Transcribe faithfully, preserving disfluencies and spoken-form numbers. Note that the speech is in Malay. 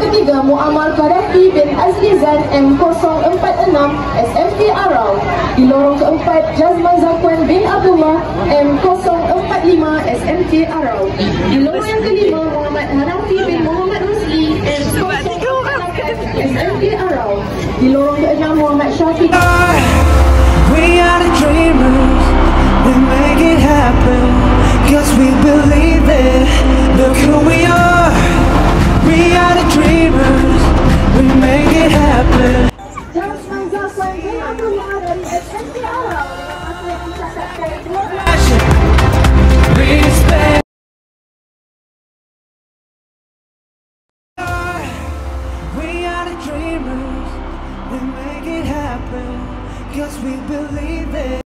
ketiga, Muammar Gaddafi bin Azlizan M kosong empat enam S M K Arau. Di lorong keempat, Jazman Zakwan bin Abdullah M kosong empat lima S M K Arau. Di lorong yang kelima, Muhammad Hanafi bin Muhammad Rusli M kosong empat S M K Arau. Di lorong keenam, Muhammad Syafiq. We are the dreamers, we make it happen, cause we believe it. Look who we are. We are the dreamers, we make it happen. Jazman Zakwan bin Abdullah dari S M K Arau. Atlet mencatatkan dua belas. Respect. We are the dreamers, we make it happen, cause we believe it.